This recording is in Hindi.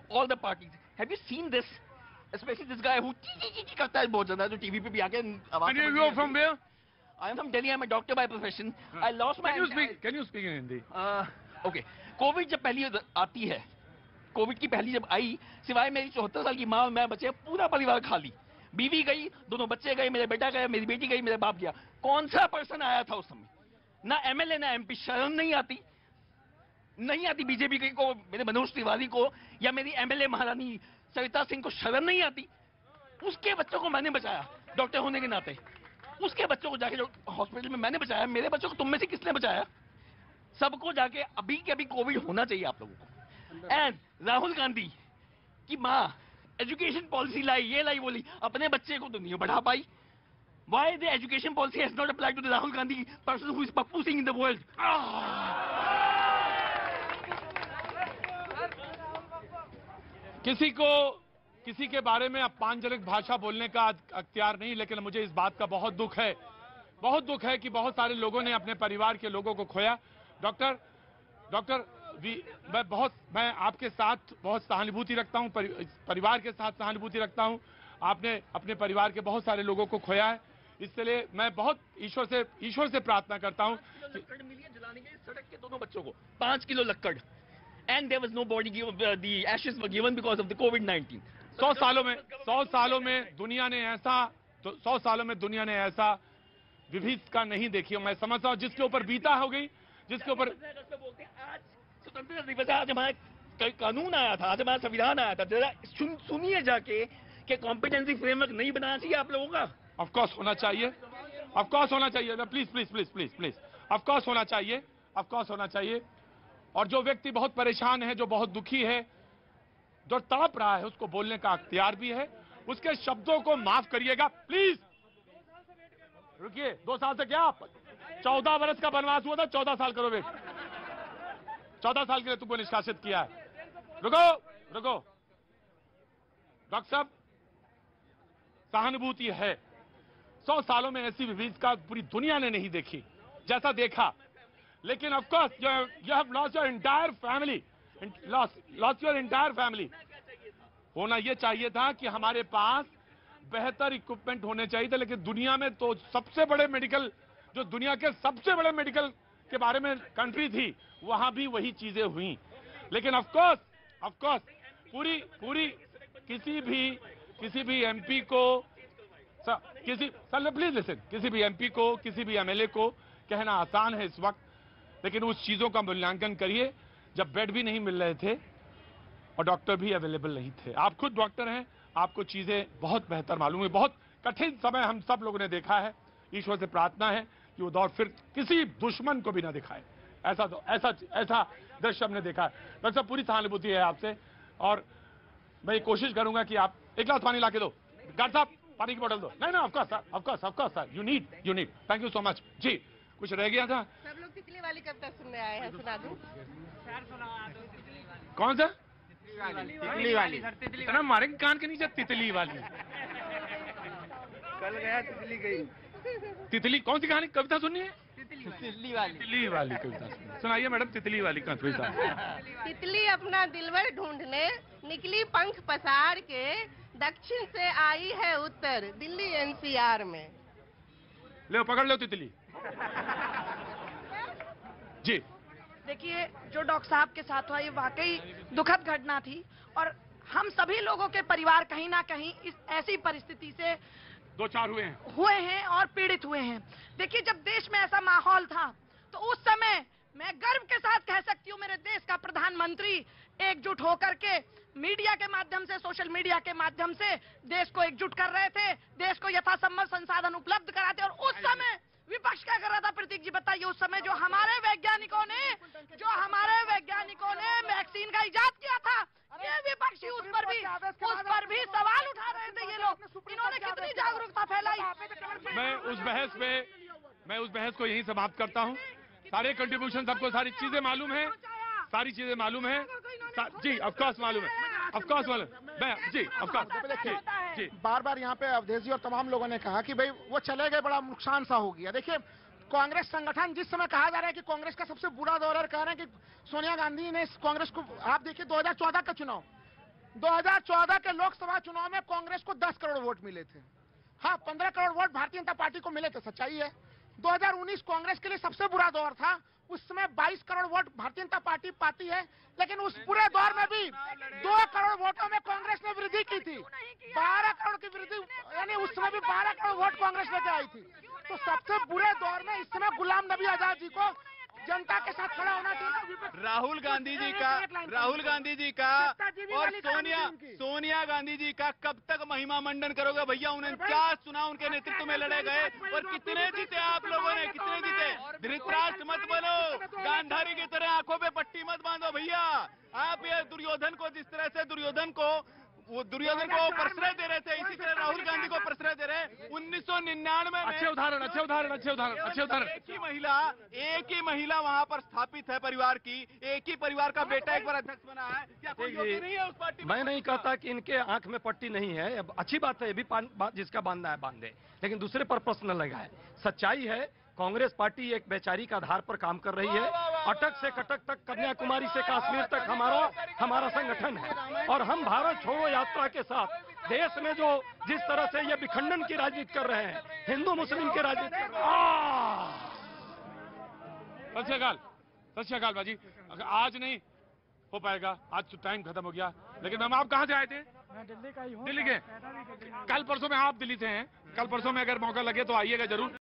all the parties. Have you seen this? Especially this guy who करता है बहुत ज़्यादा, जो टीवी पे भी आके आवाज़. And you are from where? I am from Delhi. I am a doctor by profession. I lost my. Can you speak in Hindi? Okay. Covid जब पहली आती है, कोविड की पहली जब आई, सिवाय मेरी 74 साल की माँ और मैं बचे, पूरा परिवार खाली. बीवी गई, दोनों बच्चे गए, मेरा बेटा गया, मेरी बेटी गई, मेरा बाप गया. कौन सा पर्सन आया था उस समय? ना एमएलए ना एमपी. शर्म नहीं आती? नहीं आती बीजेपी को, मेरे मनोज तिवारी को या मेरी एमएलए महारानी सविता सिंह को शर्म नहीं आती? उसके बच्चों को मैंने बचाया डॉक्टर होने के नाते. उसके बच्चों को जाके जो हॉस्पिटल में मैंने बचाया, मेरे बच्चों को तुम में से किसने बचाया? सबको जाके अभी के अभी कोविड होना चाहिए आप लोगों को. एंड राहुल गांधी की माँ एजुकेशन पॉलिसी लाई, ये लाई बोली, अपने बच्चे को तो नहीं बढ़ा पाई. Why the education policy has not applied to the Rahul Gandhi person who is Pappu Singh in the world? किसी के बारे में अपमानजनक भाषा बोलने का अख्तियार नहीं, लेकिन मुझे इस बात का बहुत दुख है कि बहुत सारे लोगों ने अपने परिवार के लोगों को खोया. डॉक्टर मैं आपके साथ बहुत सहानुभूति रखता हूं, परिवार के साथ सहानुभूति रखता हूं. आपने अपने परिवार के बहुत सारे लोगों को खोया है, इसलिए मैं बहुत ईश्वर से प्रार्थना करता हूं कि लक्कड़ मिली है जलाने के सड़क के दोनों बच्चों को, 5 किलो लक्कड़. And there was no body given, the ashes were given because of the कोविड-19. 100 सालों में दुनिया ने ऐसा विभीषिका नहीं देखी. मैं समझता हूं जिसके ऊपर बीता हो गई, जिसके ऊपर आज स्वतंत्रता दिवस है, आज हमारा कानून आया था, आज हमारा संविधान आया था. जरा सुनिए जाके कि कॉम्पिटेंसी फ्रेमवर्क नहीं बनाना चाहिए आप लोगों का? ऑफ कोर्स होना चाहिए. प्लीज ऑफ कोर्स होना चाहिए. और जो व्यक्ति बहुत परेशान है, जो बहुत दुखी है, जो तड़प रहा है, उसको बोलने का अख्तियार भी है. उसके शब्दों को माफ करिएगा प्लीज. रुकिए, 2 साल से क्या 14 वर्ष का वनवास हुआ था, 14 साल करो वेट. 14 साल के लिए तुमको निष्कासित किया है. रुको डॉक्टर साहब, सहानुभूति है. 100 सालों में ऐसी विभीषिका पूरी दुनिया ने नहीं देखी जैसा देखा. लेकिन of course you have lost your entire family. होना यह चाहिए था कि हमारे पास बेहतर इक्विपमेंट होने चाहिए थे, लेकिन दुनिया में तो दुनिया के सबसे बड़े मेडिकल के बारे में कंट्री थी, वहां भी वही चीजें हुई. लेकिन ऑफ कोर्स पूरी किसी भी एमपी को प्लीज लिसन, किसी भी एमपी को, किसी भी एमएलए को कहना आसान है इस वक्त, लेकिन उस चीजों का मूल्यांकन करिए जब बेड भी नहीं मिल रहे थे और डॉक्टर भी अवेलेबल नहीं थे. आप खुद डॉक्टर हैं, आपको चीजें बहुत बेहतर मालूम है. बहुत कठिन समय हम सब लोगों ने देखा है. ईश्वर से प्रार्थना है कि वो दौर फिर किसी दुश्मन को भी ना दिखाए. ऐसा दृश्य हमने देखा है. डॉक्टर साहब, पूरी सहानुभूति है आपसे, और मैं ये कोशिश करूंगा कि आप एक गिलास पानी ला के दो. डॉक्टर साहब, पानी की बोतल दो. नहीं, of course sir, you need. Thank you so much. जी, कुछ रह गया था? सब लोग तितली वाली कविता सुनने आए हैं, सुना दूं? कौन सा? तितली वाली. इतना मारेंगे कान के नीचे. तितली वाली. कल गया तितली गई. तितली कौन सी कहानी कविता सुननी है? तितली वाली कविता सुनाइए मैडम. तितली वाली कविता. तितली अपना दिलवर ढूंढने निकली पंख पसार के, दक्षिण से आई है उत्तर, दिल्ली एनसीआर में. ले पकड़ लो तितली. जी, देखिए, जो डॉक्टर साहब के साथ हुआ ये वाकई दुखद घटना थी, और हम सभी लोगों के परिवार कहीं ना कहीं इस ऐसी परिस्थिति से 2-4 हुए हैं और पीड़ित हुए हैं. देखिए, जब देश में ऐसा माहौल था तो उस समय मैं गर्व के साथ कह सकती हूँ मेरे देश का प्रधानमंत्री एकजुट होकर के मीडिया के माध्यम से, सोशल मीडिया के माध्यम से देश को एकजुट कर रहे थे, देश को यथासंभव संसाधन उपलब्ध कराते. और उस समय विपक्ष क्या कर रहा था? प्रतीक जी बताइए. उस समय जो हमारे वैज्ञानिकों ने वैक्सीन का इजाद किया था, ये विपक्षी उस पर भी सवाल उठा रहे थे. ये लोग, इन्होंने कितनी जागरूकता फैलाई. मैं उस बहस को यहीं समाप्त करता हूं. सारे कंट्रीब्यूशन, सबको सारी चीजें मालूम है. जी, ऑफ कोर्स मालूम है. जी, ऑफ कोर्स. जी, बार यहाँ पे अवधेश जी और तमाम लोगों ने कहा कि भाई वो चले गए, बड़ा नुकसान सा हो गया. देखिए, कांग्रेस संगठन जिस समय कहा जा रहा है कि कांग्रेस का सबसे बुरा दौर है, कह रहे हैं कि सोनिया गांधी ने इस कांग्रेस को, आप देखिए 2014 का चुनाव, 2014 के लोकसभा चुनाव में कांग्रेस को 10 करोड़ वोट मिले थे। हाँ, 15 करोड़ वोट भारतीय जनता पार्टी को मिले थे, सच्चाई है। 2019 कांग्रेस के लिए सबसे बुरा दौर था, उस समय 22 करोड़ वोट भारतीय जनता पार्टी पाती है, लेकिन उस पूरे दौर में भी 2 करोड़ वोटों में कांग्रेस ने वृद्धि की थी। 12 करोड़ की वृद्धि, यानी उस समय भी 12 करोड़ वोट कांग्रेस लेके आई थी। तो सबसे बुरे दौर में इस समय गुलाम नबी आजाद जी को जनता के साथ खड़ा होना चाहिए। राहुल गांधी जी का और सोनिया गांधी जी का कब तक महिमा मंडन करोगे भैया? 49 चुनाव उनके नेतृत्व में लड़े गए और कितने जीते आप लोगों ने, कितने जीते? धृतराष्ट्र मत बनो, गांधारी की तरह आंखों पे पट्टी मत बांधो भैया। आप ये दुर्योधन को, जिस तरह से दुर्योधन को प्रश्रय दे रहे थे, इसी तरह राहुल गांधी को प्रश्रय दे रहे हैं। 1999 में अच्छे उदाहरण। एक ही महिला वहां पर स्थापित है परिवार की, एक ही परिवार का बेटा एक बार अध्यक्ष बना है। क्या कोई योग्य नहीं है उस पार्टी में? मैं नहीं कहता कि इनके आंख में पट्टी नहीं है, अब अच्छी बात है, ये भी जिसका बांधना है बांधे, लेकिन दूसरे पर प्रश्न लगा है। सच्चाई है, कांग्रेस पार्टी एक वैचारिक आधार पर काम कर रही है। अटक से कटक तक, कन्याकुमारी से कश्मीर तक हमारा संगठन है, और हम भारत छोड़ो यात्रा के साथ देश में जो जिस तरह से ये विखंडन की राजनीति कर रहे हैं, हिंदू मुस्लिम की राजनीति कर रहे हैं। सत श्री अकाल बाजी, आज नहीं हो पाएगा, आज तो टाइम खत्म हो गया। लेकिन मैम, आप कहाँ से आए थे? मैं दिल्ली का ही हूँ। दिल्ली के? कल परसों में आप दिल्ली से हैं, कल परसों में अगर मौका लगे तो आइएगा जरूर।